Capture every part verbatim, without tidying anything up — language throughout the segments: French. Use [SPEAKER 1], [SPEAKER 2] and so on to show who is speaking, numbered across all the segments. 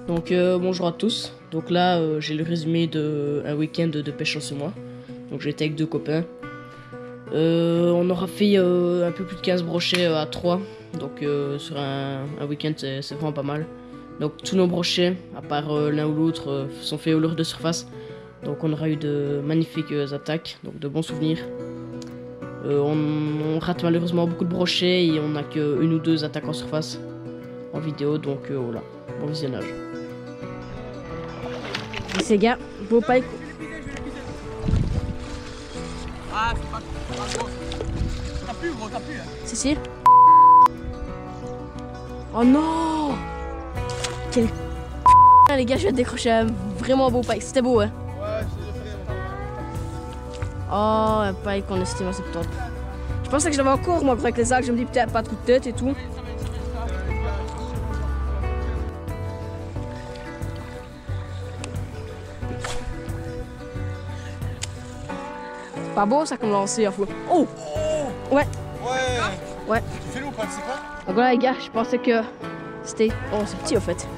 [SPEAKER 1] Donc euh, bonjour à tous. Donc là euh, j'ai le résumé de un week-end de pêche en ce mois. Donc j'étais avec deux copains. Euh, on aura fait euh, un peu plus de quinze brochets euh, à trois. Donc euh, sur un, un week-end c'est vraiment pas mal. Donc tous nos brochets, à part euh, l'un ou l'autre, euh, sont faits au leurre de surface. Donc on aura eu de magnifiques euh, attaques, donc de bons souvenirs. Euh, on, on rate malheureusement beaucoup de brochets et on n'a qu'une ou deux attaques en surface en vidéo. Donc euh, voilà, bon visionnage.
[SPEAKER 2] Ces gars, beau pike.
[SPEAKER 3] Ah, c'est pas gros. T'as plus, gros, t'as plus. Hein.
[SPEAKER 2] Si, si. Oh non! Quel les gars, je viens de décrocher un vraiment beau pike. C'était beau, hein?
[SPEAKER 3] Ouais, je l'ai fait.
[SPEAKER 2] Oh, un pike en estime assez top. Je pensais que je l'avais encore, moi, avec les arcs. Je me dis peut-être pas de coup de tête et tout. Pas beau ça comme lancer à flot. Oh!
[SPEAKER 3] Oh!
[SPEAKER 2] Ouais!
[SPEAKER 3] Ouais!
[SPEAKER 2] Ouais.
[SPEAKER 3] Tu fais l'eau ou pas, tu sais pas?
[SPEAKER 2] Donc voilà les gars, je pensais que c'était... Oh, c'est petit au fait.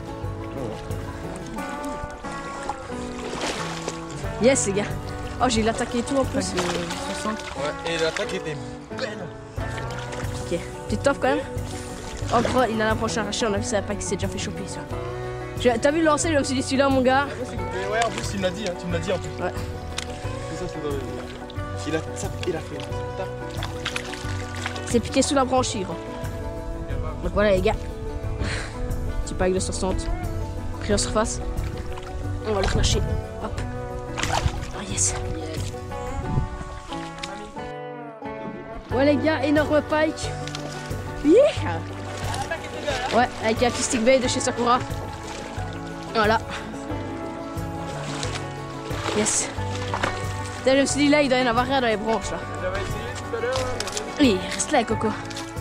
[SPEAKER 2] Yes les gars. Oh, j'ai l'attaque et tout en plus.
[SPEAKER 3] Ouais, et l'attaque était belle.
[SPEAKER 2] Ok, petite toffe quand même. Oh gros, il a la prochaine arrachée, on a vu ça pas qu'il s'est déjà fait choper ça. T'as vu le lancer, je me suis dit celui-là mon gars.
[SPEAKER 3] Ouais, ouais, en plus il me l'a dit, hein, tu me l'as dit en plus.
[SPEAKER 2] Ouais.
[SPEAKER 3] C'est ça, c'est dans le... Il a, ça, il a fait.
[SPEAKER 2] C'est piqué sous la branchure. Donc voilà les gars. Petit pack de soixante. Pris en surface. On va le flasher. Hop. Oh yes. Ouais les gars, énorme pike. Yeah. Ouais, avec un petit stick bait de chez Sakura. Voilà. Yes. Je me suis dit là, il doit y en avoir rien dans les branches là.
[SPEAKER 3] J'avais essayé tout à l'heure.
[SPEAKER 2] Oui, reste là Coco.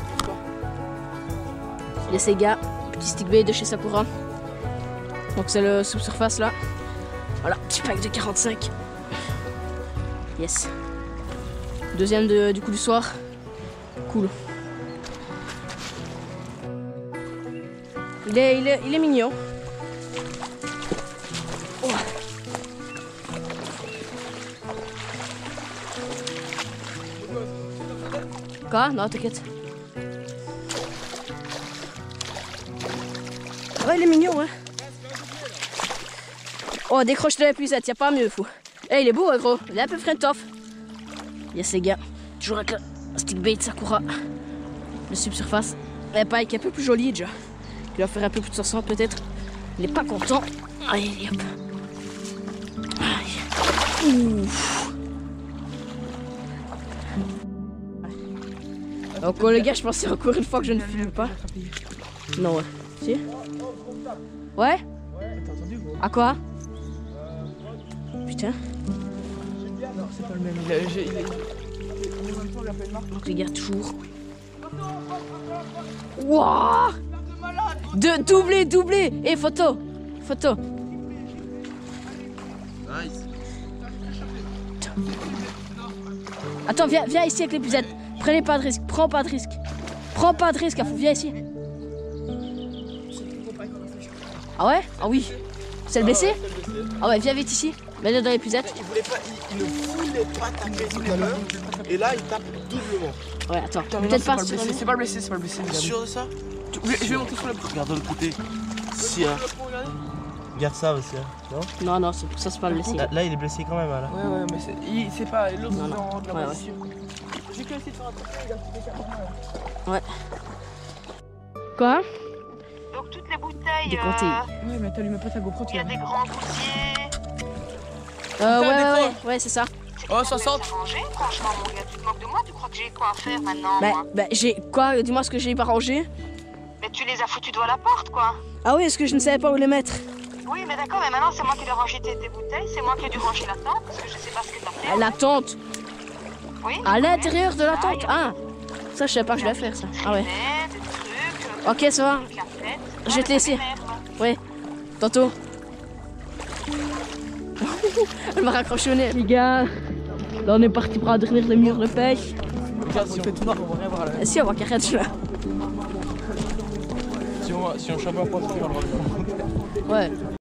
[SPEAKER 2] Yes les gars, petit stick bait de chez Sakura. Donc c'est le sous-surface là. Voilà, petit pack de quarante-cinq. Yes. Deuxième de, du coup du soir. Cool. Il est, il est, il est mignon. Oh. Quoi? Non, t'inquiète. Ouais, il est mignon, hein. Oh, décroche de la puisette, y'a pas mieux, fou. Eh, hey, il est beau, hein, gros. Il est un peu friend-off. Yes, les gars. Toujours avec le stick bait de Sakura. Le subsurface. Et pas avec un peu plus joli, déjà. Il va faire un peu plus de soixante, peut-être. Il est pas content. Allez, hop. Aïe. Ouf. Donc les gars, je pensais encore une fois que je ne filme pas. Non, ouais. Si? Ouais?
[SPEAKER 3] T'as entendu gros?
[SPEAKER 2] À quoi? Putain.
[SPEAKER 3] Non, c'est pas le même. Il a, il a, il a...
[SPEAKER 2] Donc les gars, toujours. Wouah! De doublé, doublé! Et photo! Photo!
[SPEAKER 3] Nice.
[SPEAKER 2] Attends, viens, viens ici avec les pucettes. Prenez pas de risque, prends pas de risque. Prends pas de risque, viens ici. Ah ouais? Ah oui. C'est le blessé? Ah ouais, viens vite ici. Mets-le dans les pucettes.
[SPEAKER 3] Il voulait pas, il, il ne voulait pas taper tout à l'heure. Et là, il tape doublement.
[SPEAKER 2] Ouais, attends. Peut-être pas sur
[SPEAKER 3] C'est pas le blessé, c'est pas le blessé. T'es sûr de ça? Je vais monter sur le... Regarde de l'autre côté. Si, hein. Regarde ça aussi, hein. Non?
[SPEAKER 2] Non, non, c'est pour ça, c'est pas le blessé.
[SPEAKER 3] Là, là, il est blessé quand même, là. Ouais, ouais, mais c'est pas... L'autre,
[SPEAKER 2] Non, non.
[SPEAKER 3] dans de la
[SPEAKER 2] Ouais,
[SPEAKER 3] position. J'ai qu'à essayer de faire un truc, il a fait des
[SPEAKER 2] Ouais. Quoi?
[SPEAKER 4] Donc toutes les bouteilles,
[SPEAKER 2] Décompté.
[SPEAKER 4] euh,
[SPEAKER 3] Ouais, mais t'allumes pas ta GoPro,
[SPEAKER 4] il y a des grands gouttiers.
[SPEAKER 2] Euh, ouais,
[SPEAKER 3] Putain,
[SPEAKER 2] ouais,
[SPEAKER 3] des
[SPEAKER 2] ouais, ouais, c'est ça.
[SPEAKER 3] Oh, soixante.
[SPEAKER 4] Rangé, franchement, mon gars, tu te moques de moi, tu crois que j'ai quoi à faire maintenant,
[SPEAKER 2] Bah,
[SPEAKER 4] moi
[SPEAKER 2] bah, j'ai. Quoi? Dis-moi ce que j'ai pas rangé.
[SPEAKER 4] Mais tu les as foutus devant la porte, quoi.
[SPEAKER 2] Ah oui, est-ce que je ne savais pas où les mettre?
[SPEAKER 4] Oui, mais d'accord, mais maintenant c'est moi qui dois ranger tes, tes bouteilles, c'est moi qui ai dû ranger la tente, parce que je sais pas ce que t'as fait.
[SPEAKER 2] À la tente.
[SPEAKER 4] Oui,
[SPEAKER 2] À l'intérieur de la tente. Ah, ça, je savais pas que je devais faire ça. Ah ouais.
[SPEAKER 4] Des trucs,
[SPEAKER 2] Ok, ça va.
[SPEAKER 4] des cafettes.
[SPEAKER 2] Je vais te laisser. Ouais, tantôt. Elle m'a raccroché au nez. Les gars, là on est parti pour adrenir les murs de pêche.
[SPEAKER 3] Regarde, si on fait tout noir, on va rien voir là.
[SPEAKER 2] Ah, si, on va carrément là.
[SPEAKER 3] Si on, si on chope un poisson, on va le voir.
[SPEAKER 2] Ouais.